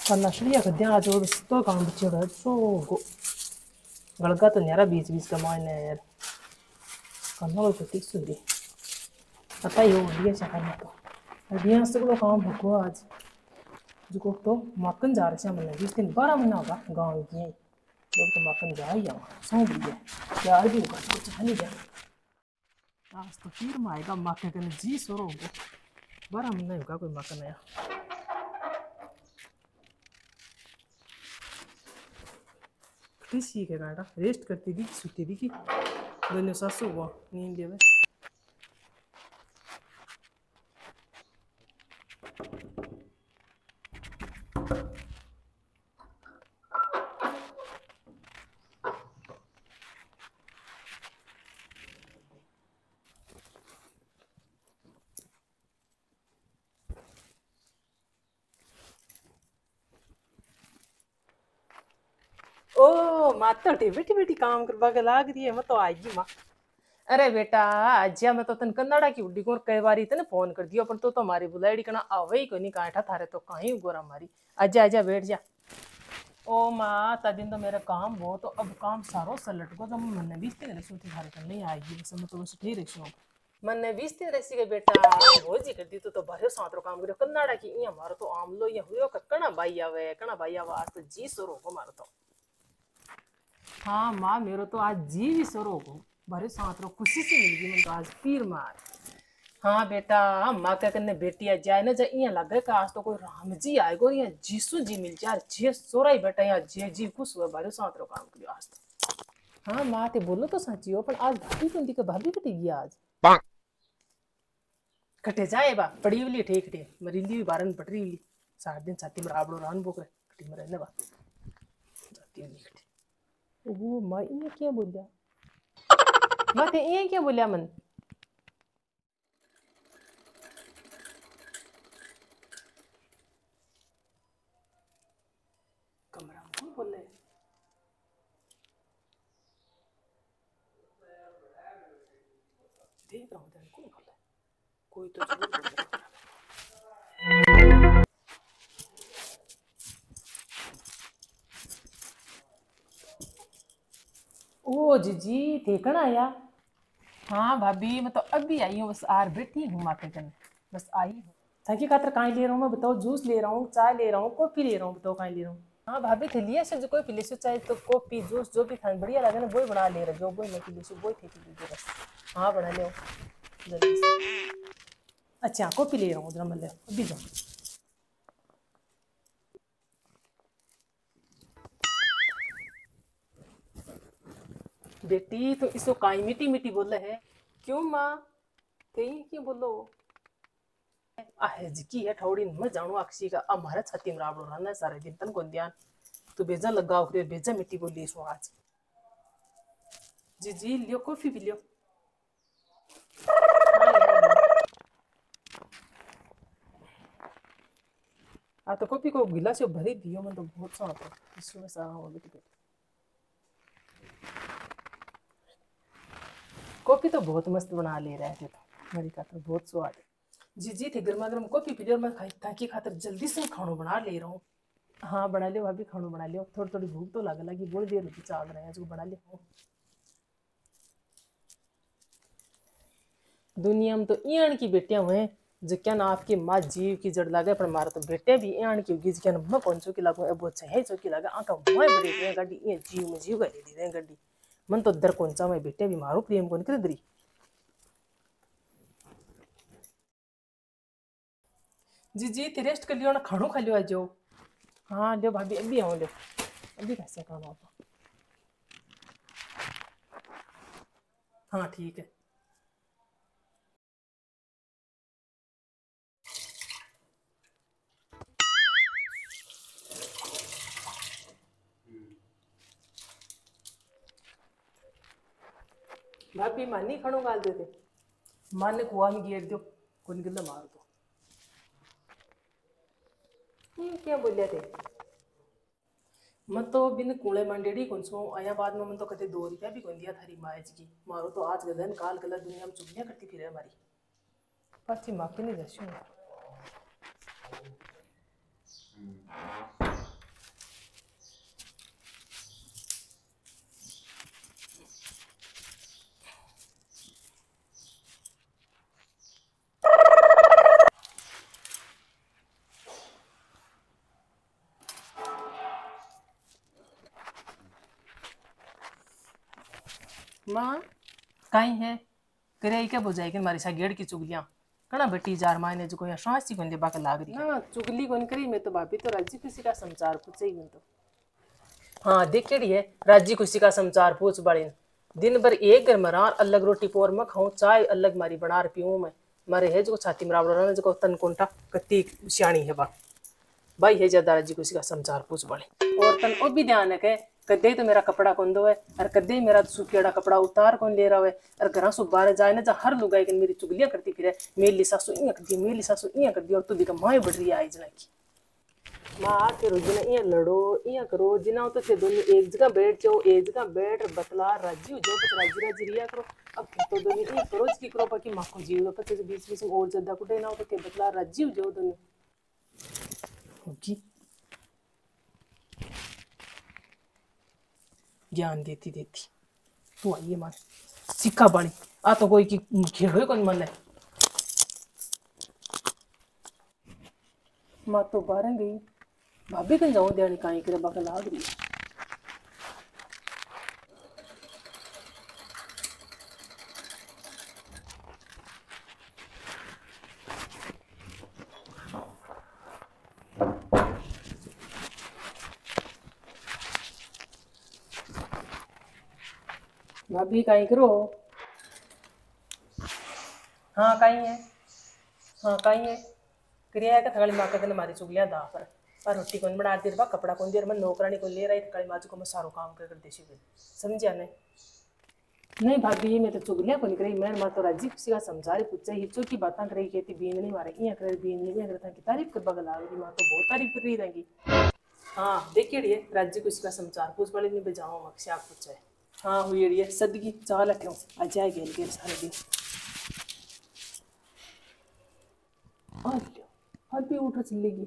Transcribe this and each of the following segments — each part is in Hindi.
करना शुरू कर दिया आज और तो काम बच्चे का सो गो गलका तो न्यारा बीच बीच का मायने यार करना कोई प्रतीक सुधी पता ही हो दिया चाहने तो दिया से को काम भको आज जो तो मक्कन जा रहे हैं मैंने 20 दिन 12 महीना होगा गांव की लोग तो मक्कन जा ही आवा सौ भी है यार भी होगा कुछ नहीं जा आज तो फिर माएगा मक्कन के जी सोरो हो 12 महीना होगा कोई मक्कन आया किसी के गाड़ा रेस्ट करती थी सुती थी कि दोनों सासू हुआ नींद लेवे ओ माता बेटी बेटी काम करवा के लाग रही है मैं तो आएगी माँ अरे बेटा आज्या मैं तो तन कन्नाडा की उड्डी को कई बार तने फोन कर दियो पर तो हमारी बुलाड़ी कना आवे ही को नहीं कांठा थारे तो कहीं गोरा मारी आजा आजा बैठ जा ओ माँ तदिन तो मेरा काम बहुत तो अब काम सारो सलट को जब मैंने 20 दिन रसों थी थारे करने आएगी बस मैं तो बस ठीक रही हूँ मैंने 20 दिन रसी के बेटा हो जी कर दी तो भरे सातरो काम करियो कन्नाडा की ये हमारो तो आमलो ये हुयो कणा भाई आवे आज तो जी सोरो को मारो तो हाँ माँ मेरो तो आज जी भी सोरो को भरे साथ रो खुशी से मिल गई मैं तो आज फिर मार हाँ बेटा माँ क्या करने बेटी आ जाए ना जाए यहाँ लगे कि आज तो कोई राम जी आएगो या जीसू जी मिल जाए जे सोरा ही बेटा यहाँ जे जी खुश हुआ भरे साथ रो काम करियो आज तो हाँ माँ ते बोलो तो सच्ची हो पर आज भाभी कुंदी के भाभी कटेगी आज कटे जाए बा पड़ी वाली ठीक थे मरीली भी बारन पटरी वाली 7 दिन छाती में राबड़ो रान बोक कटी में रहने बा जाती वाली कटी वो माँ ये क्या बोलिया मत ये क्या बोलिया मन कमरा में कौन बोल रहे देख रहा हूँ कौन बोल रहा है कोई तो जरूर बोल रहा है ओ जीजी देखना आया हाँ भाभी मैं तो अभी आई हूँ बस आर बैठी हूँ माते कन बस आई हूँ थकी खातर कहाँ ले रहा हूँ मैं बताओ जूस ले रहा हूँ चाय ले रहा हूँ कॉफी ले रहा हूँ बताओ कहाँ ले रहा हूँ हाँ भाभी थे लिया से जो कोई पी ले चाहे तो कॉफी जूस जो भी खाने बढ़िया लगे ना वही बना ले रहा जो वही मैं पी ले वही थे पी बस हाँ बना ले जल्दी से अच्छा कॉफी ले रहा हूँ जरा मैं ले अभी जाओ बेटी तो इसको काई मीठी मीठी बोले है क्यों माँ कहीं क्यों बोलो की है थोड़ी मैं जानू अक्षी का हमारा छाती में रावड़ो रहना सारे दिन तन को ध्यान तो बेजा लगाओ फिर बेजा मिट्टी बोली सो आज जी जी लियो कॉफी भी लियो हाँ तो कॉफी को गिलास भरी दियो मैं तो बहुत सा आता इसमें सारा हो बेटी कॉफी तो बहुत मस्त बना ले रहे थे तो मेरी का तो बहुत स्वाद है जी जी थे गर्मा गर्म कॉफी पी लियो मैं ताकि खातर जल्दी से खाना बना ले रहा हूँ हाँ बना लियो भाभी खाना बना लियो थोड़ी थोड़ी भूख तो लगे लगी बहुत देर होती चाल रहे हैं जो बना लियो दुनिया में तो इण की बेटियां हुए जिक्या ना आपकी माँ जीव की जड़ लगे पर मारा तो बेटे भी इण की होगी जिक्या ना मैं 500 की लागू अब छह 6 की लगे आका मैं बड़ी दे गाड़ी ये जीव में जीव गई दे गाड़ी मन तो दर कौन सा मैं बेटे भी मारो प्रेम कौन कर दरी जी जी ते रेस्ट कर लियो ना खाणो खा लियो आज जो हाँ लियो भाभी अभी आओ लियो अभी कैसे काम आप हाँ ठीक है भाभी मानी खाणो गाल देते माने कुआ में गिर दो कौन गिल्ला मार दो ये क्या बोलिया थे मैं तो बिन कूड़े मंडेड़ी कौन सो आया बाद में मैं तो कते 2 रुपया भी कौन दिया थारी माज की मारो तो आज गलन काल गलत दुनिया में चुगलियां करती फिर हमारी पाची माफी नहीं दर्शन माँ कहीं है करे क्या बुझाएगी हमारी सा गेड़ की चुगलियां कना बेटी जार मायने जो कोई सांस को देबा के लाग रही ना चुगली कौन करी मैं तो भाभी तो राजी खुशी का समाचार पूछे ही तो हाँ देख केड़ी है राजी खुशी का समाचार पूछ बड़े दिन भर एक घर मरा अलग रोटी पोर में खाऊं चाय अलग मारी बना पीऊं मैं मारे है जो छाती में रावड़ा जो तन कोंटा कत्ती सियाणी है बा भाई है ज्यादा राजी खुशी का समाचार पूछ बड़े और तन ओ भी ध्यान है कदे तो मेरा कपड़ा कौन दो है और कदे मेरा सूखेड़ा कपड़ा उतार कौन ले रहा है और घर से बाहर जाए ना जहाँ हर लुगाई के मेरी चुगलियां करती फिर मेरी सासू इं कर दी मेरी सासू इं कर दी और तू दिखा माए बढ़ रही है आई जना की माँ तेरो जिना इं लड़ो इं करो जिना तो थे दोनों एक जगह बैठ जाओ एक जगह बैठ बतला राजी हो जाओ कुछ राजी राजी रिया करो अब तो दोनों इं करो की करो बाकी माँ को जीव पचे बीच बीच में और ज्यादा कुटे ना हो तो बतला राजी हो जाओ दोनों ज्ञान देती देती तू आइए मान सिक्का बाणी आ तो कोई की खेड़ो कौन मन है माँ तो बारह गई भाभी कन जाऊं दियानी काई करे बाका लाग रही भाभी काई करो हाँ काई है हाँ काई है क्रिया का थकाली माँ का मारी चुगलियां दा पर रोटी कौन बना देर बा कपड़ा कौन देर मैं नौकरानी को ले रही थकाली माँ को मैं सारो काम कर देसी समझिया नहीं भाभी मैं तो चुगलियां को नहीं करी मैं माँ तो राजी खुशी का समझारी पूछे हिचो की बातें कर रही कहती बीन नहीं मारे इं कर बीन नहीं करता की तारीफ कर बगल आ गई माँ तो बहुत तारीफ कर रही रहेंगी हाँ देखिए राज्य खुशी का समाचार पूछ वाले नहीं बजाओ मक्ष्या पूछे हाँ हुई है सदगी चाल अठो आ जाए गेल गेल सारे दिन हर भी उठ चलेगी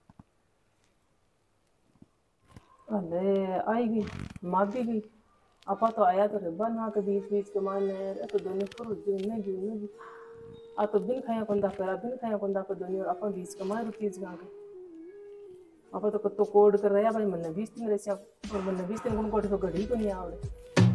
अरे आई गई माँ भी गई आपा तो आया तो रब्बा ना के बीच बीच के माने तो दोनों पर जी आ तो बिन खाया कोंदा करा बिन खाया कोंदा को दोनों और अपन बीच के मार रुपीज गा के आपा तो कत्तो कोड कर रहा भाई मन 20 दिन रहे और मन 20 दिन कोड तो घड़ी को नहीं आवड़े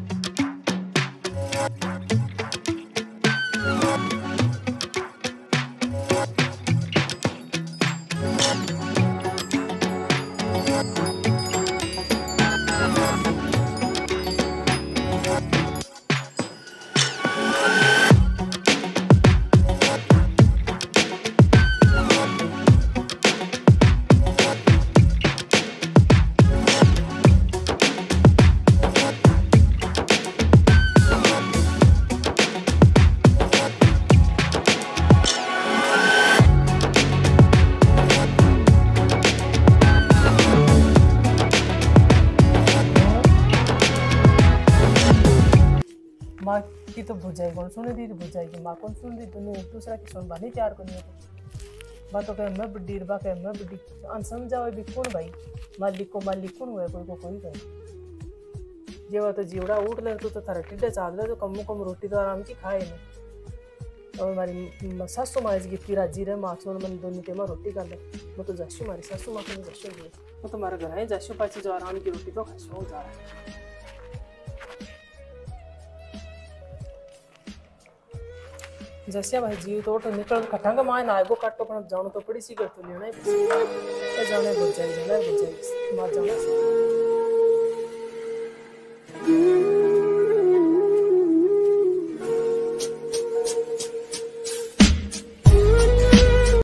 माँ की तो भुजाई कौन सुन रही भुजाई माँ कौन सुन रही दोनों एक दूसरा की सुन बानी तैयार करनी है बात तो कहे मैं बड्डी बा कहे मैं बड्डी अन समझाओ भी कौन भाई मालिक कौन हुआ कोई को कोई कहे जेवा तो जीवड़ा उठ ले तो थारा टिड्डे चाल ले तो कम रोटी तो आराम की खाए नहीं और हमारी सासू माँ की राजी रहे माँ छोड़ मैंने दोनों टेमा रोटी कर ले मैं तो जाशू हमारी सासू माँ को जाशू गई मैं तो हमारे घर है जाशू पाची जो आराम की रोटी तो खाशू जा रहा है जैसे भाई जीव तो निकल कटांगा मां ना आगो काटो पण जानो तो पड़ी सी करतो लेना है जाने बोल जाए मां जाने